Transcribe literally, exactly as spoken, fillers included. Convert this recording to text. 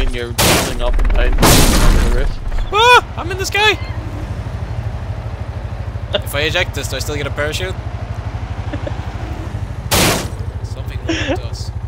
when you're jumping up and down the roof. Ah! I'm in the sky! If I eject this, do I still get a parachute? Something will happen to us.